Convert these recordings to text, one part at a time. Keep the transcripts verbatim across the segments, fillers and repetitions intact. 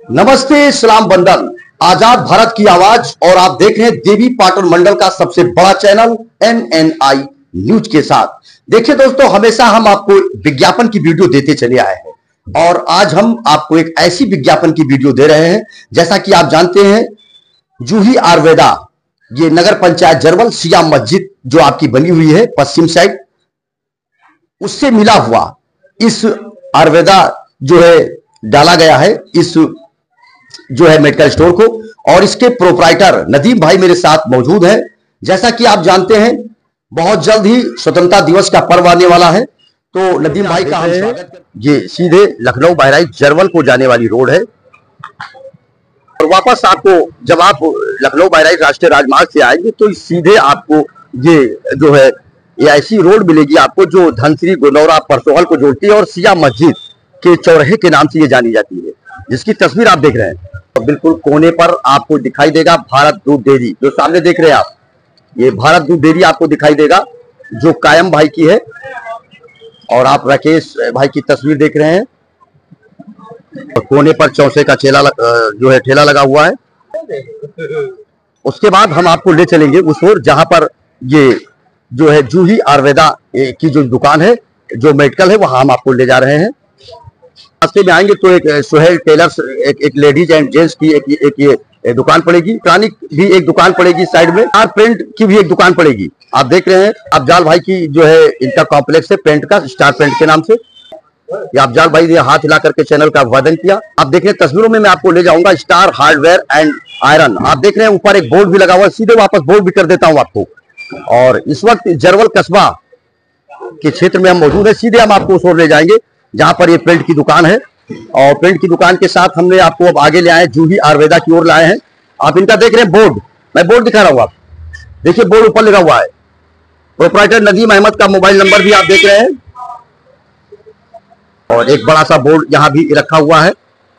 नमस्ते, सलाम बंदन, आजाद भारत की आवाज। और आप देख रहे हैं देवी पाटन मंडल का सबसे बड़ा channel N N I news के साथ। देखिए दोस्तों, हमेशा हम आपको विज्ञापन की वीडियो देते चले आए हैं और आज हम आपको एक ऐसी विज्ञापन की वीडियो दे रहे हैं। जैसा कि आप जानते हैं, जूही आयुर्वेदा, ये नगर पंचायत जरवल सिया मस्जिद जो आपकी बनी हुई है पश्चिम साइड, उससे मिला हुआ इस आयुर्वेदा जो है डाला गया है इस जो है मेडिकल स्टोर को। और इसके प्रोप्राइटर नदीम भाई मेरे साथ मौजूद हैं। जैसा कि आप जानते हैं, बहुत जल्द ही स्वतंत्रता दिवस का पर्व आने वाला है, तो नदीम भाई का हम स्वागत करते हैं। ये सीधे लखनऊ बहराइच जरवल को जाने वाली रोड है और वापस आपको जब आप लखनऊ बहराइच राष्ट्रीय राजमार्ग से आएंगे तो सीधे आपको ये जो है ये ऐसी रोड मिलेगी आपको जो धनश्री गुनौरा परसोहल को जोड़ती है और सिया मस्जिद के चौराहे के नाम से ये जानी जाती है, जिसकी तस्वीर आप देख रहे हैं। तो बिल्कुल कोने पर आपको दिखाई देगा भारत दूध डेयरी, जो सामने देख रहे हैं आप, ये भारत दूध डेयरी आपको दिखाई देगा जो कायम भाई की है। और आप राकेश भाई की तस्वीर देख रहे हैं और कोने पर चौसे का ठेला जो है ठेला लगा हुआ है। उसके बाद हम आपको ले चलेंगे उस ओर जहां पर ये जो है जूही आयुर्वेदा की जो दुकान है, जो मेडिकल है, वहां हम आपको ले जा रहे हैं। रास्ते में आएंगे तो एक सुहेल टेलर्स, एक, एक लेडीज एंड जेंट्स की एक, एक ये दुकान पड़ेगी। इलेक्ट्रॉनिक भी एक दुकान पड़ेगी साइड में, और प्रिंट की भी एक दुकान पड़ेगी। आप देख रहे हैं अफजाल भाई की जो है इनका कॉम्प्लेक्स है पेंट का, स्टार पेंट के नाम से। ये अफजाल भाई ने हाथ हिला करके चैनल का अभिवादन किया। आप देख रहे हैं तस्वीरों में मैं आपको ले जाऊंगा स्टार हार्डवेयर एंड आयरन। आप देख रहे हैं ऊपर एक बोर्ड भी लगा हुआ है, सीधे वापस बोर्ड भी कर देता हूं आपको। और इस वक्त जरवल कस्बा के क्षेत्र में हम मौजूद है। सीधे हम आपको उस ओर ले जाएंगे जहां पर ये पेंट की दुकान है। और पेंट की दुकान के साथ हमने आपको अब आगे ले आए जूही आयुर्वेदा की ओर लाए हैं। आप इनका देख रहे हैं बोर्ड, मैं बोर्ड दिखा रहा हूं, आप देखिए बोर्ड ऊपर लगा हुआ है। प्रोप्राइटर नदीम अहमद का मोबाइल नंबर भी आप देख रहे हैं और एक बड़ा सा बोर्ड यहां भी रखा हुआ है।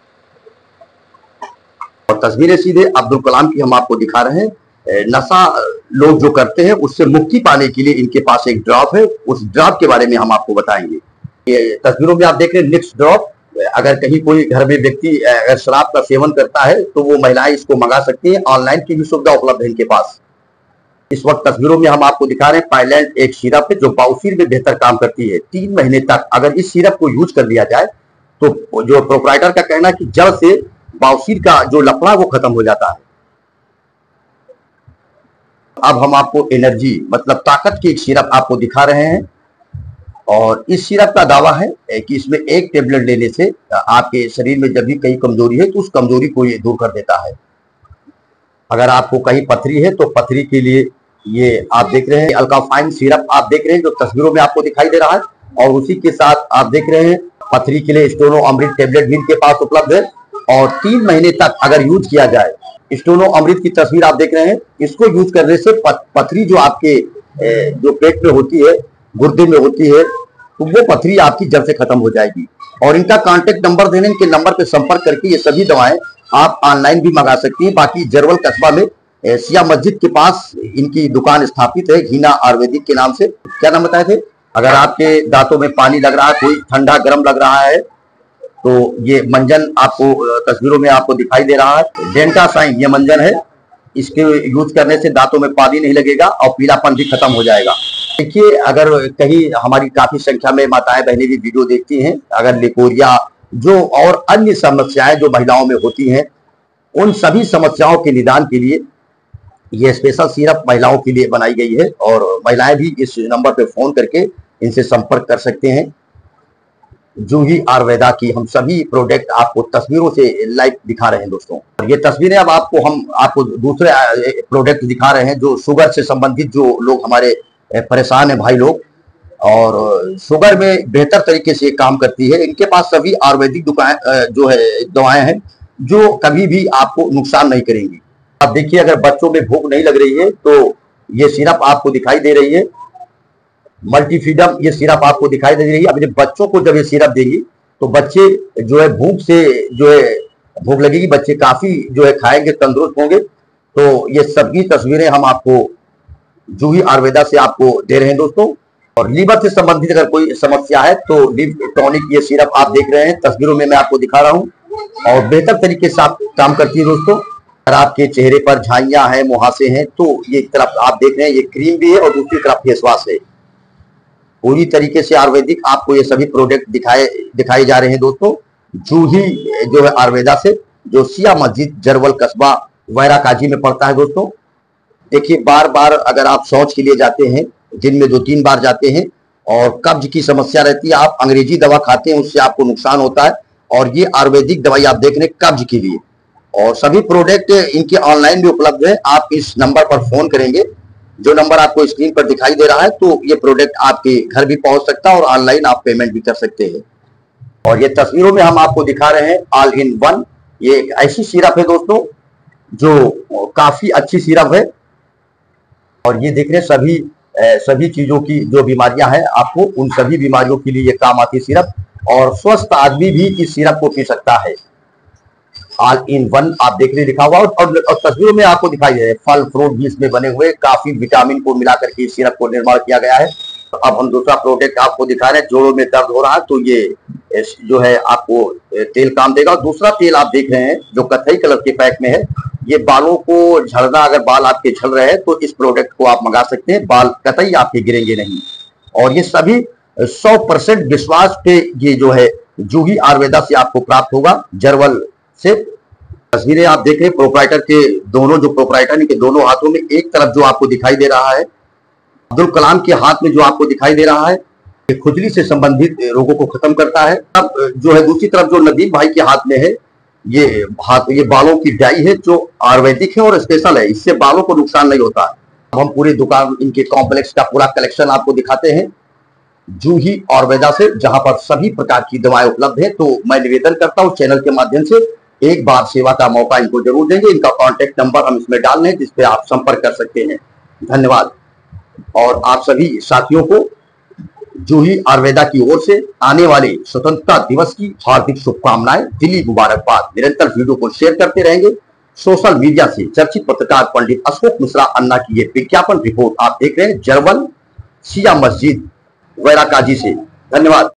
और तस्वीरें सीधे अब्दुल कलाम की हम आपको दिखा रहे हैं। नशा लोग जो करते हैं उससे मुक्ति पाने के लिए इनके पास एक ड्रॉप है, उस ड्रॉप के बारे में हम आपको बताएंगे। ये तस्वीरों में आप देख रहे हैं निक्स ड्रॉप। अगर कहीं कोई घर में व्यक्ति अगर शराब का सेवन करता है तो वो महिलाएं इसको मंगा सकती हैं। ऑनलाइन की भी सुविधा उपलब्ध है इनके पास। इस वक्त तस्वीरों में हम आपको दिखा रहे हैं पाइलैंड एक सिरप है जो बाउसीर में बेहतर काम करती है। तीन महीने तक अगर इस सिरप को यूज कर लिया जाए तो जो प्रोप्राइटर का कहना है कि जड़ से बाउसीर का जो लफड़ा वो खत्म हो जाता है। अब हम आपको एनर्जी मतलब ताकत की एक सिरप आपको दिखा रहे हैं और इस सिरप का दावा है कि इसमें एक टेबलेट लेने से आपके शरीर में जब भी कहीं कमजोरी है तो उस कमजोरी को ये दूर कर देता है। अगर आपको कहीं पथरी है तो पथरी के लिए ये आप देख रहे हैं अल्काफाइन सिरप आप देख रहे हैं जो तस्वीरों में आपको दिखाई दे रहा है। और उसी के साथ आप देख रहे हैं पथरी के लिए स्टोनो अमृत टेबलेट भी इनके पास उपलब्ध है। और तीन महीने तक अगर यूज किया जाए, स्टोनो अमृत की तस्वीर आप देख रहे हैं, इसको यूज करने से पथरी जो आपके जो पेट में होती है, गुर्दे में होती है, तो वो पथरी आपकी जड़ से खत्म हो जाएगी। और इनका कांटेक्ट नंबर देने, इनके नंबर पे संपर्क करके ये सभी दवाएं आप ऑनलाइन भी मंगा सकती हैं। बाकी जरवल कस्बा में सिया मस्जिद के पास इनकी दुकान स्थापित है हीना आयुर्वेदिक के नाम से। क्या नाम बताए थे? अगर आपके दांतों में पानी लग रहा है, कोई ठंडा गर्म लग रहा है, तो ये मंजन आपको तस्वीरों में आपको दिखाई दे रहा है। डेंटा साइन ये मंजन है, इसके यूज करने से दांतों में पानी नहीं लगेगा और पीलापन भी खत्म हो जाएगा। देखिए, अगर कहीं हमारी काफी संख्या में माताएं बहनें भी वीडियो देखती हैं, अगर लिकोरिया जो और अन्य समस्याएं जो महिलाओं में होती हैं, उन सभी समस्याओं के निदान के लिए ये स्पेशल सिरप महिलाओं के लिए बनाई गई है। और महिलाएं भी इस नंबर पे फोन करके इनसे संपर्क कर सकते हैं। जूही आयुर्वेदा की हम सभी प्रोडक्ट आपको तस्वीरों से लाइव दिखा रहे हैं दोस्तों। ये तस्वीरें अब आपको हम आपको दूसरे प्रोडक्ट दिखा रहे हैं जो शुगर से संबंधित, जो लोग हमारे परेशान है भाई लोग और शुगर में बेहतर तरीके से काम करती है। इनके पास सभी आयुर्वेदिक दुकान जो है दवाएं हैं जो कभी भी आपको नुकसान नहीं करेंगी। आप देखिए, अगर बच्चों में भूख नहीं लग रही है तो ये सिरप आपको दिखाई दे रही है, मल्टीफीडम ये सिरप आपको दिखाई दे रही है। अपने बच्चों को जब ये सिरप देगी तो बच्चे जो है भूख से जो है भूख लगेगी, बच्चे काफी जो है खाएंगे, तंदुरुस्त होंगे। तो ये सभी तस्वीरें हम आपको जूही आयुर्वेदा से आपको दे रहे हैं दोस्तों। और लीवर से संबंधित अगर कोई समस्या है तो लिव टॉनिक ये सिरप आप देख रहे हैं तस्वीरों में मैं आपको दिखा रहा हूं। और बेहतर तरीके से आप काम करती है दोस्तों। अगर आपके चेहरे पर झाइयां हैं, मुहासे हैं, तो ये एक तरफ आप देख रहे हैं ये क्रीम भी है और दूसरी तरफ फेस वॉश है। पूरी तरीके से आयुर्वेदिक आपको ये सभी प्रोडक्ट दिखाए दिखाए जा रहे हैं दोस्तों। जूही जो है आयुर्वेदा से, जो सिया मस्जिद जरवल कस्बा वैरा काजी में पड़ता है दोस्तों। देखिए, बार बार अगर आप शौच के लिए जाते हैं, दिन में दो तीन बार जाते हैं और कब्ज की समस्या रहती है, आप अंग्रेजी दवा खाते हैं, उससे आपको नुकसान होता है। और ये आयुर्वेदिक दवाई आप देख रहे हैं कब्ज के लिए, और सभी प्रोडक्ट इनके ऑनलाइन भी उपलब्ध है। आप इस नंबर पर फोन करेंगे, जो नंबर आपको स्क्रीन पर दिखाई दे रहा है, तो ये प्रोडक्ट आपके घर भी पहुंच सकता है और ऑनलाइन आप पेमेंट भी कर सकते हैं। और ये तस्वीरों में हम आपको दिखा रहे हैं ऑल इन वन। ये एक ऐसी सिरप है दोस्तों जो काफी अच्छी सिरप है, और ये देख रहे हैं सभी सभी चीजों की जो बीमारियां हैं, आपको उन सभी बीमारियों के लिए ये काम आती है सिरप। और स्वस्थ आदमी भी इस सिरप को पी सकता है। ऑल इन वन आप देख रहे लिखा हुआ, और, और, और तस्वीरों में आपको दिखाई दे रहे फल फ्रूट भी इसमें बने हुए, काफी विटामिन को मिलाकर के इस सिरप को निर्माण किया गया है। तो अब हम दूसरा प्रोडक्ट आपको दिखा रहे हैं। जोड़ों में दर्द हो रहा है तो ये जो है आपको तेल काम देगा। दूसरा तेल आप देख रहे हैं जो कथई कलर के पैक में है, ये बालों को झड़ना, अगर बाल आपके झड़ रहे हैं तो इस प्रोडक्ट को आप मंगा सकते हैं, बाल कतई आपके गिरेंगे नहीं। और ये सभी सौ परसेंट विश्वास पे ये जो है जूही आयुर्वेदा से आपको प्राप्त होगा, जरवल से। तस्वीरें आप देख रहे हैं प्रोपराइटर के दोनों, जो प्रोपराइटर के दोनों हाथों में, एक तरफ जो आपको दिखाई दे रहा है अब्दुल कलाम के हाथ में जो आपको दिखाई दे रहा है, ये खुजली से संबंधित रोगों को खत्म करता है। अब जो है दूसरी तरफ जो नदीम भाई के हाथ में है, ये हाथ ये बालों की डाई है जो आयुर्वेदिक है और स्पेशल है, इससे बालों को नुकसान नहीं होता। अब हम पूरी दुकान इनके कॉम्प्लेक्स का पूरा कलेक्शन आपको दिखाते हैं जूही आयुर्वेदा से, जहां पर सभी प्रकार की दवाएं उपलब्ध है। तो मैं निवेदन करता हूं चैनल के माध्यम से एक बार सेवा का मौका इनको जरूर देंगे। इनका कॉन्टेक्ट नंबर हम इसमें डाल रहे हैं, जिसपे आप संपर्क कर सकते हैं। धन्यवाद। और आप सभी साथियों को जूही आयुर्वेदा की ओर से आने वाले स्वतंत्रता दिवस की हार्दिक शुभकामनाएं, दिली मुबारकबाद। निरंतर वीडियो को शेयर करते रहेंगे। सोशल मीडिया से चर्चित पत्रकार पंडित अशोक मिश्रा अन्ना की ये विज्ञापन रिपोर्ट आप देख रहे हैं जरवल सिया मस्जिद वैरा काजी से। धन्यवाद।